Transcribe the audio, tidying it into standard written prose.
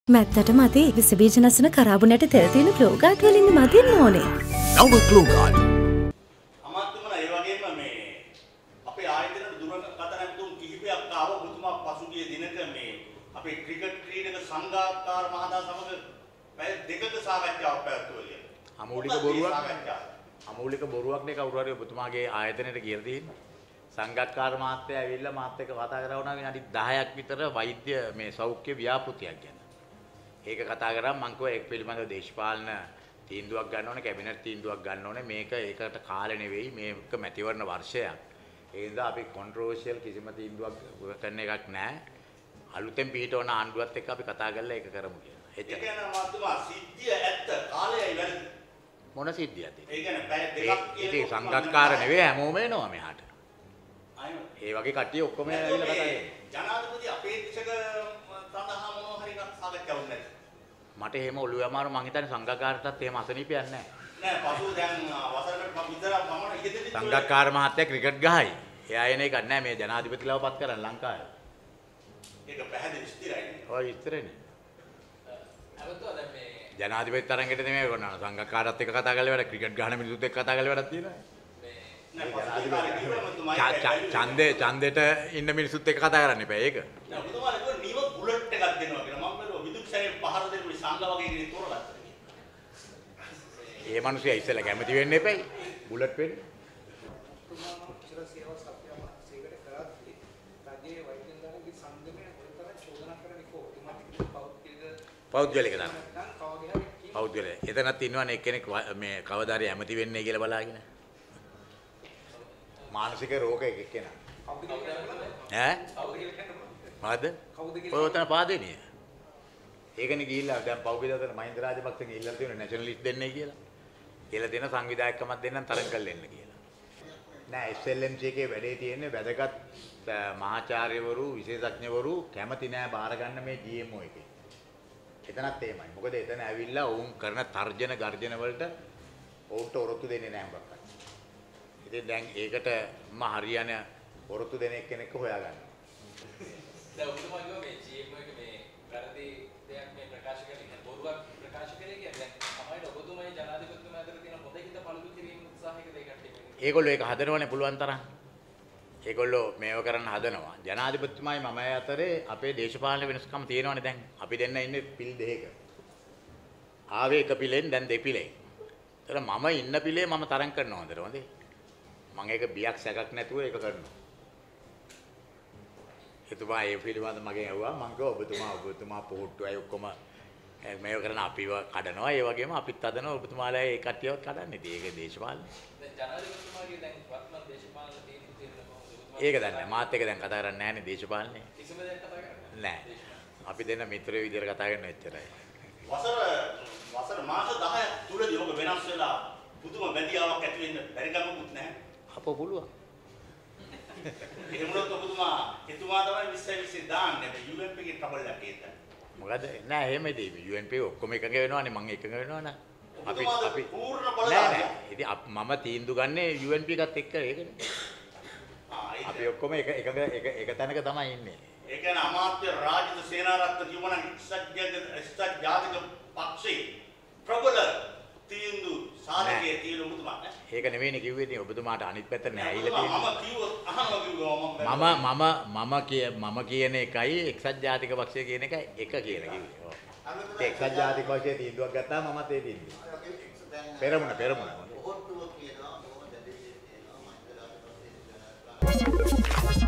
මැත්තට මදි විස බීජ නැසුන කරාබුනට තෙල් තියෙන ක්ලෝගාඩ් වලින් මදින්න ඕනේ. නව ක්ලෝගාඩ්. අමාත්‍යමලා ඒ වගේම මේ අපේ ආයතනයේ දුරකථන ඇමතුම් කිහිපයක් ආව ඔබතුමා පසුගිය දිනක මේ අපේ ක්‍රිකට් ක්‍රීඩක සංඝාකාර මහතා සමග පැය දෙකක සාකච්ඡාවක් පැවැත්වුවා. අමූලික බොරුවක්නේ කවුරු හරි ඔබතුමාගේ ආයතනයට කියලා තියෙන්නේ. සංඝාකාර මහත්තයා ඇවිල්ලා මාත් එක්ක කතා කරා වුණා විනාඩි 10ක් විතර වෛද්‍ය මේ සෞඛ්‍ය ව්‍යාපෘතියක් ගැන. ඒක කතා කරා මම කිව්වා ඒක පිළිබඳව දේශපාලන තීන්දුවක් ගන්න ඕනේ කැබිනට් තීන්දුවක් ගන්න ඕනේ මේක ඒකට කාලෙ නෙවෙයි මේක මැතිවරණ වර්ෂයක්. ඒ නිසා අපි කොන්ට්‍රෝවර්ෂියල් කිසිම තීන්දුවක් කරන්න එකක් නැහැ. අලුතෙන් පිටවන ආණ්ඩුවත් එක්ක අපි කතා කරලා ඒක කරමු කියලා. එච්චරයි. ඒ කියන්නේ මාතුමා සිද්ධිය ඇත්ත කාලයයි වැරදි. මොන සිද්ධියද? ඒ කියන්නේ පැය දෙකක් ඉතින් සංඝාකාර නෙවෙයි හැමෝම එනවා මෙහාට. ඒ වගේ කට්ටිය ඔක්කොම ඇවිල්ලා කතා කරනවා. ජනාධිපති අපේක්ෂක සඳහා මොනවා හරි සාකච්ඡාවක් නැද්ද? මට එහෙම ඔළුව අමාරු මං හිතන්නේ සංඝාකාරටත් එහෙම අසනීපයක් නැහැ. නෑ පසු දැන් වසරකට විතර මම ඉගෙදෙන්නේ සංඝාකාර මහත්තයා ක්‍රිකට් ගහයි. එයා එන එකක් නැහැ මේ ජනාධිපතිලාව පත් කරන්න ලංකාවේ. ඒක පැහැදිලි ස්ථිරයි. ඔය ඉස්තරනේ. ජනාධිපති තරංගෙට නෙමෙයි කරනවා. සංඝාකාරත් එක්ක කතා කරලා වැඩ ක්‍රිකට් ගහන මිනිස්සුත් එක්ක කතා කරලා වැඩක් තියෙනවා. ඡන්දෙට ඉන්න මිනිස්සුත් එක්ක කතා කරන්න එපා ඒක. නෑ ඔබතුමාලා කිව්වා නිව බුලට් එකක් දෙනවා කියලා. මම බැලුවා විදුක්ෂණේ පහර දෙන්න සංඝ වගේ කෙනෙක් තෝරගත්තා. ඒ මිනිස්සු ඉස්සෙල්ලා කැමති වෙන්න එපයි. බුලට් වෙන්න. පෞද්ගලික දාන. පෞද්ගලික. එතනත් ඉන්නවනේ එක්කෙනෙක් මේ කවදාරි ඇමති වෙන්නේ කියලා බලාගෙන. මානසික රෝග එකක් කෙනා. ඈ? මොකද්ද? ඔය උතන පාදේනිය. ඒකනේ ගිහිල්ලා දැන් පෞද්ගලික දාන මහින්ද රාජපක්ෂගෙන් ඉල්ලලා තියෙන නැෂනලිස්ට් දෙන්නේ කියලා. කියලා දෙන සංවිධායකකමක් දෙන්නම් තරඟ කරලා එන්න කියලා. නෑ SLMC එකේ වැඩේ තියෙන්නේ වැදගත් මහාචාර්යවරු විශේෂඥවරු කැමති නෑ බාර ගන්න මේ GMO එකේ. එතනත් එහෙමයි. මොකද එතන ඇවිල්ලා වුන් කරන තර්ජන ගර්ජන වලට වුන්ට ඔරොත්තු දෙන්නේ නැහැ මොකක්ද. ඉතින් දැන් ඒකට මම හරියන ඔරොත්තු දෙන එක්කෙනෙක් හොයාගන්න. දැන් ඔබතුමා කිව්වා මේ GM එක මේ වැරදි දෙයක් මේ ප්‍රකාශ කරන්නේ බොරුවක් ප්‍රකාශ කරේ කියන්නේ දැන් තමයි ඔබතුමායි ජනාධිපතිතුමා අතර තියෙන පොත හිත පළුදු කිරීම උත්සාහයක දෙයකට ඒගොල්ලෝ ඒක හදනවනේ පුළුවන් තරම්. ඒගොල්ලෝ මේව කරන්න හදනවා. ජනාධිපතිතුමායි මම අතරේ අපේ දේශපාලන වෙනස්කම් තියෙනවනේ දැන්. අපි දෙන්න ඉන්නේ පිල් දෙකක. ආවේ එක පිලෙන් දැන් දෙපිලෙන්. ඒතර මම ඉන්න පිලේ මම තරම් කරනවා හොඳට හොඳේ. මම ඒක බියක් සැකක් නැතුව ඒක කරනවා. එතුමා ඒ පිළිබඳව මගෙන් ඇහුවා මම කිව්වා ඔබතුමා පොහොට්ටුවයි ඔක්කොම මේව කරන අපිව කඩනවා. ඒ වගේම අපිත් හදනවා ඔබතුමාලා ඒ කට්ටියවත් කඩන්නේ. ඉතින් ඒක දේශපාලනේ. දැන් ජනාධිපතිතුමාගේ දැන් වත්මන් දේශපාලන තීන්දුව ඒක දන්නේ නැහැ. මාත් එක දැන් කතා කරන්නේ නැහැනේ දේශපාලනේ. කිසිම දෙයක් කතා කරන්නේ නැහැ. අපි දෙන්න මිත්‍රයෝ විදියට කතා කරන එච්චරයි. වසර මාස 10ක් තුලදී ඔබ වෙනස් වෙලා පුදුම බැඳියාවක් ඇති වෙන්න බැරි කමකුත් නැහැ. අපෝ පුළුවන්. එහෙම වුණොත් ඔබතුමා එතුමා තමයි 20 දාන්නේ. UNP එකේ ට්‍රබල් එකක් ඒත්. මොකද නෑ එහෙම ඉතින් UNP ඔක්කොම එකඟ වෙනවනේ මම එකඟ වෙනවනේ. අපි පූර්ණ බලය නෑ ඉතින් මම තීන්දුව ගන්නේ UNP එකත් එක්ක ඒකනේ. අපි ඔක්කොම එක තැනක තමයි ඉන්නේ. ඒ කියන්නේ අමාත්‍ය රාජිත සේනාරත්න කියවන එක්සත් ජාතික පක්ෂේ ප්‍රබල තීන්දුව සාධකයේ තියෙන ඔබතුමා නේ. ඒක නෙවෙයිනේ කිව්වේ ඉතින් ඔබතුමාට අනිත් පැත්ත නෑ ඇහිලා තියෙන්නේ. මම කිව්වොත් අහනවා කිව්වා මම කියන එකයි එක්සත් ජාතික පක්ෂය කියන එක එක කියලා කිව්වේ. ඔව්. එක්සත් ජාතික පක්ෂයේ තීන්දුවක් ගත්තාම මමත් ඒ තීන්දුව. පෙරමුණ. ඔහොට්ටුව කියනවා මොකද දෙවියන් කියනවා මහින්ද රාජපක්ෂ